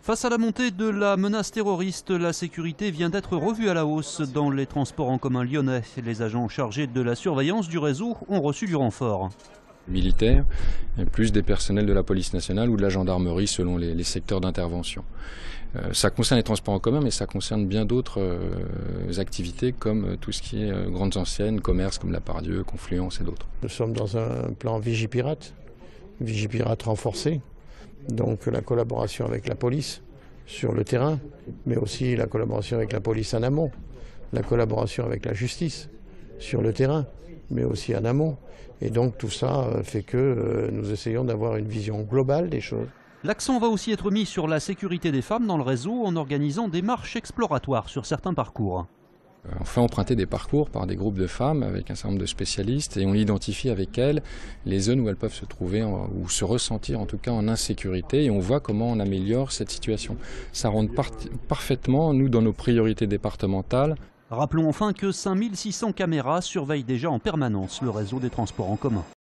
Face à la montée de la menace terroriste, la sécurité vient d'être revue à la hausse dans les transports en commun lyonnais. Les agents chargés de la surveillance du réseau ont reçu du renfort. Militaires, et plus des personnels de la police nationale ou de la gendarmerie selon les secteurs d'intervention. Ça concerne les transports en commun, mais ça concerne bien d'autres activités comme tout ce qui est grandes enseignes, commerces comme la Pardieu, Confluence et d'autres. Nous sommes dans un plan Vigipirate renforcé, donc la collaboration avec la police sur le terrain, mais aussi la collaboration avec la police en amont, la collaboration avec la justice sur le terrain, mais aussi en amont. Et donc tout ça fait que nous essayons d'avoir une vision globale des choses. L'accent va aussi être mis sur la sécurité des femmes dans le réseau en organisant des marches exploratoires sur certains parcours. On fait emprunter des parcours par des groupes de femmes avec un certain nombre de spécialistes et on identifie avec elles les zones où elles peuvent se trouver ou se ressentir en tout cas en insécurité et on voit comment on améliore cette situation. Ça rentre parfaitement, nous, dans nos priorités départementales. Rappelons enfin que 5600 caméras surveillent déjà en permanence le réseau des transports en commun.